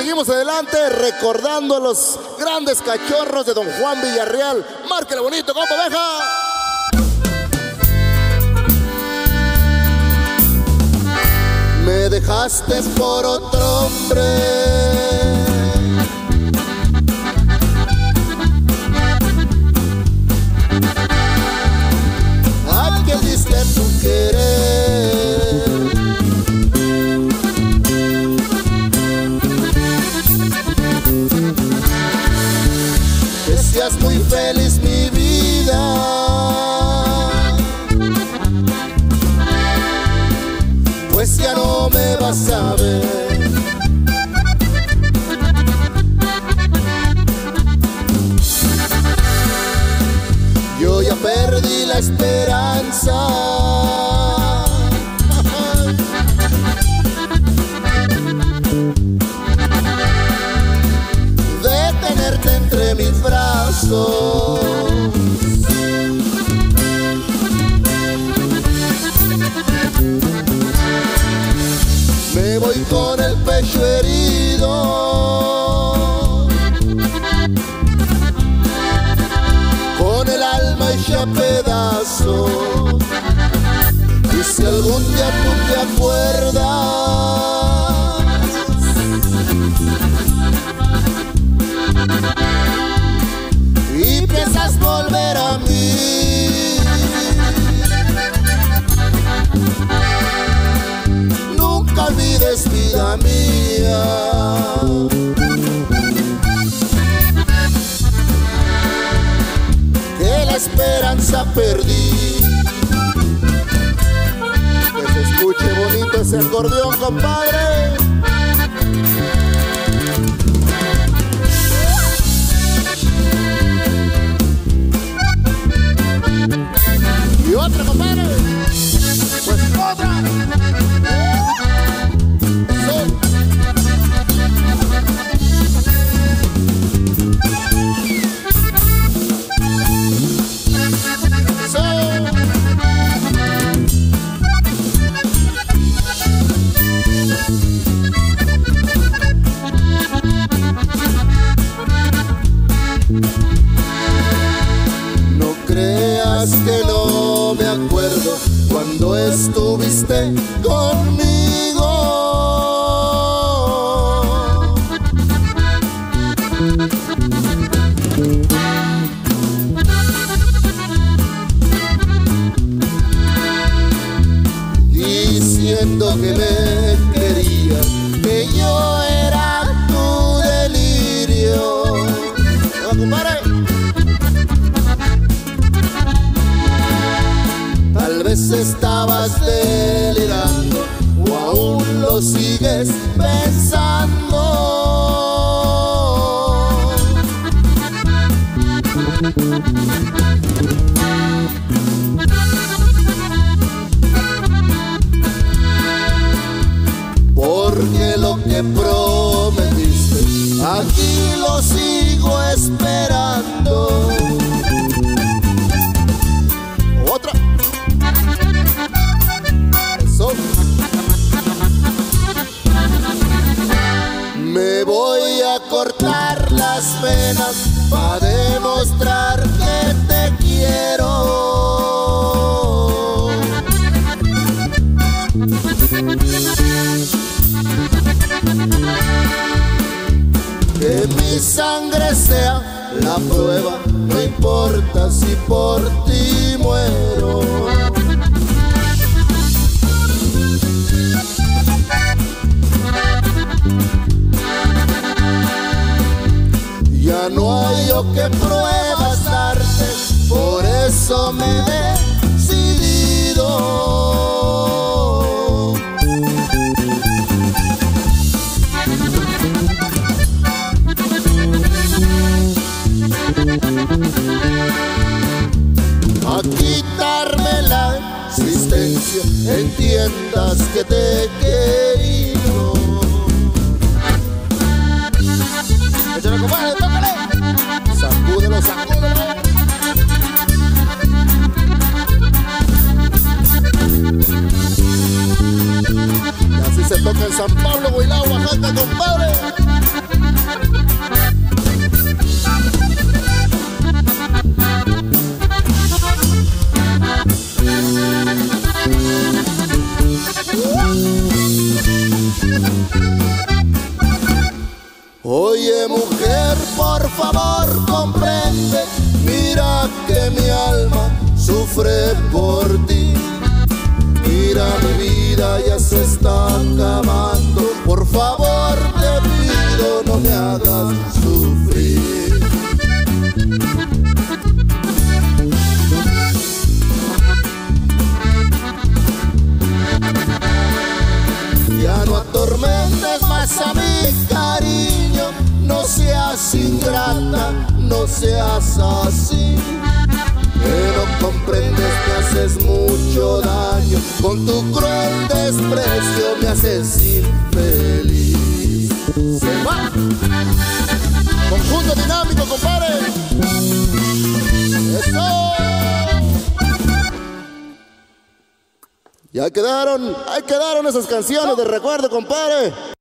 seguimos adelante recordando a los grandes cachorros de Don Juan Villarreal. Márquele bonito, compa Abeja. Me dejaste por otro hombre, ¿a quién diste tu querer? Que seas muy feliz mi vida, pues ya no me vas a ver. Yo ya perdí la esperanza de tenerte entre mis brazos. Me voy con el pecho herido, con el alma hecha pedazos. Y si algún día tú te acuerdas y piensas volver a mí, nunca olvides, vida mía, que la esperanza perdí. Que se escuche bonito ese acordeón, compadre. Y otra, compadre. Pues otra. No creas que no me acuerdo cuando estuviste conmigo. Diciendo que me querías, que yo era tu delirio. ¿No, compadre? Tal vez estabas delirando o aún lo sigues pensando. Porque lo que prometiste aquí lo sigo esperando. Otra. Eso. Me voy a cortar las venas para demostrar que te quiero. Que mi sangre sea la prueba, no importa si por ti muero. Ya no hay yo que pruebas darte, por eso me he decidido. A quitarme la existencia, entiendas que te he querido. Échale, compadre, tócale. Sacúdelo, sacúdelo. Y así se toca en San Pablo, Huilao, Oaxaca, compadre. sufre por ti. Mira, mi vida ya se está acabando. Por favor te pido, no me hagas sufrir. Ya no atormentes más a mi cariño, no seas ingrata, no seas así. Que no comprendes que haces mucho daño, con tu cruel desprecio me haces infeliz. Se va. Conjunto dinámico, compadre. Eso. Ya quedaron, ahí quedaron esas canciones de recuerdo, compadre.